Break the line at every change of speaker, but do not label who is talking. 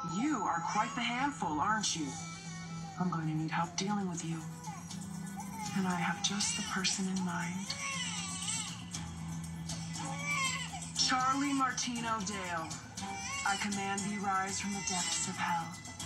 You are quite the handful, aren't you? I'm going to need help dealing with you. And I have just the person in mind. Charlie Martino Dale, I command thee rise from the depths of hell.